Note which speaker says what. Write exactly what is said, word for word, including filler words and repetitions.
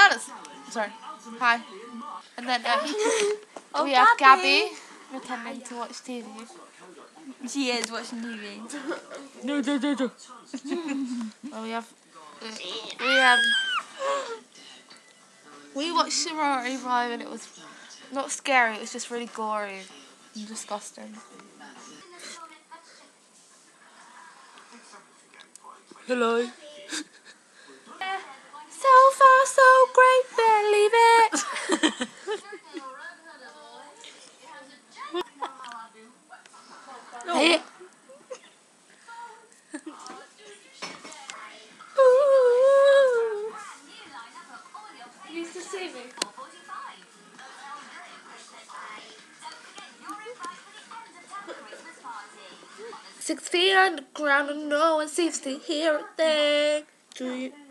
Speaker 1: Hannah's. Sorry. Hi. And then um,
Speaker 2: Oh,
Speaker 1: we have
Speaker 2: Gabby.
Speaker 1: Gabby pretending to watch T V.
Speaker 2: She is watching T V.
Speaker 1: No, no, no, no. Well, we have. Uh, we have. We watched Sorority Five and it was not scary. It was just really gory and disgusting. Hello. So far, so great, believe it. Hey. Ooh. You used to see me. Six feet underground and no one seems to hear a thing. Do you?